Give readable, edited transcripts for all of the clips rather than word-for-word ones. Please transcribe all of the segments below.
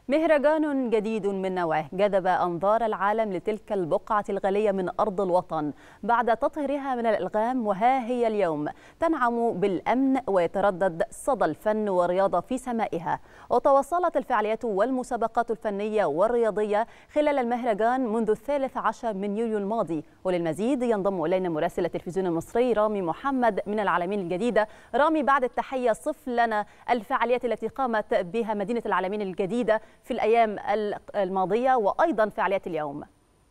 مهرجان جديد من نوعه جذب أنظار العالم لتلك البقعة الغالية من أرض الوطن بعد تطهيرها من الألغام، وها هي اليوم تنعم بالأمن ويتردد صدى الفن والرياضة في سمائها. وتواصلت الفعاليات والمسابقات الفنية والرياضية خلال المهرجان منذ 13 من يوليو الماضي. وللمزيد ينضم إلينا مراسل التلفزيون المصري رامي محمد من العالمين الجديدة. رامي، بعد التحية صف لنا الفعاليات التي قامت بها مدينة العالمين الجديدة في الأيام الماضية وأيضا فعاليات اليوم.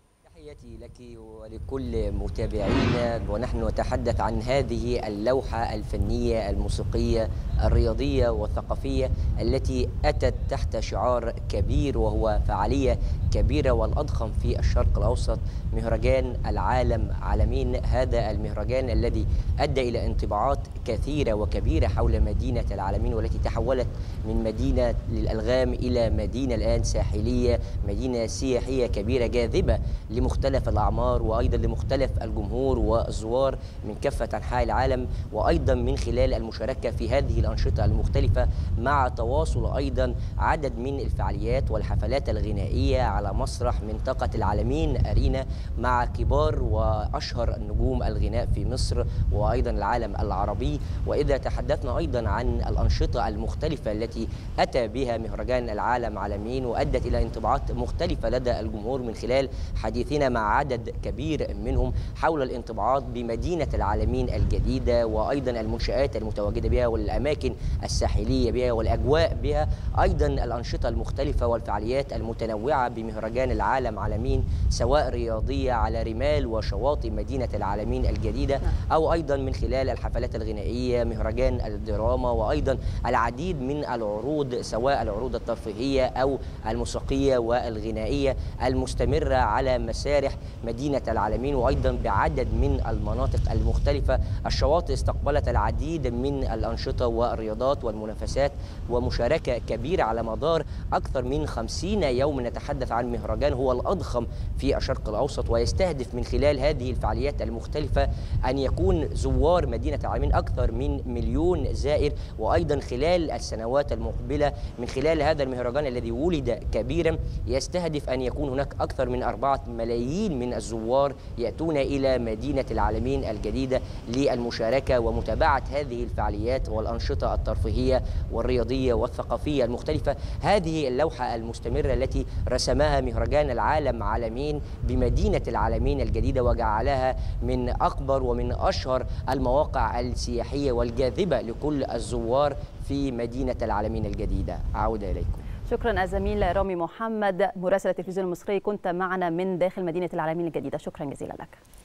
تحياتي لك ولكل متابعينا، ونحن نتحدث عن هذه اللوحة الفنية الموسيقية الرياضية والثقافية التي أتت تحت شعار كبير، وهو فعالية كبيرة والأضخم في الشرق الأوسط، مهرجان العالم عالمين. هذا المهرجان الذي أدى إلى انطباعات كثيرة وكبيرة حول مدينة العالمين، والتي تحولت من مدينة للألغام إلى مدينة الآن ساحلية، مدينة سياحية كبيرة جاذبة لمختلف الأعمار وأيضا لمختلف الجمهور والزوار من كافة أنحاء العالم، وأيضا من خلال المشاركة في هذه الأنشطة المختلفة، مع تواصل أيضا عدد من الفعاليات والحفلات الغنائية على مسرح منطقة العالمين أرينا مع كبار وأشهر نجوم الغناء في مصر وأيضا العالم العربي. وإذا تحدثنا أيضا عن الأنشطة المختلفة التي أتى بها مهرجان العالم عالمين وأدت إلى انطباعات مختلفة لدى الجمهور، من خلال حديثنا مع عدد كبير منهم حول الانطباعات بمدينة العالمين الجديدة وأيضا المنشآت المتواجدة بها والأماكن الساحلية بها والأجواء بها، أيضا الأنشطة المختلفة والفعاليات المتنوعة بمهرجان العالم عالمين، سواء رياضية على رمال وشواطئ مدينة العالمين الجديدة، أو أيضا من خلال الحفلات الغنائية، مهرجان الدراما، وأيضا العديد من العروض سواء العروض الترفيهية أو الموسيقية والغنائية المستمرة على مسارح مدينة العالمين، وأيضا بعدد من المناطق المختلفة. الشواطئ استقبلت العديد من الأنشطة والرياضات والمنافسات ومشاركة كبيرة على مدار أكثر من 50 يوم. نتحدث عن مهرجان هو الأضخم في الشرق الأوسط، ويستهدف من خلال هذه الفعاليات المختلفة أن يكون زوار مدينة العالمين أكثر من 1,000,000 زائر. وأيضا خلال السنوات المقبلة من خلال هذا المهرجان الذي ولد كبيرا يستهدف أن يكون هناك أكثر من 4 ملايين من الزوار يأتون إلى مدينة العالمين الجديدة للمشاركة ومتابعة هذه الفعاليات والأنشطة الترفيهية والرياضية والثقافية المختلفة. هذه اللوحة المستمرة التي رسمها مهرجان العالم عالمين بمدينة العالمين الجديدة وجعلها من أكبر ومن أشهر المواقع السياحية والجاذبة لكل الزوار في مدينة العالمين الجديدة. عودة إليكم. شكرا الزميل رامي محمد مراسل التلفزيون المصري، كنت معنا من داخل مدينة العالمين الجديدة. شكرا جزيلا لك.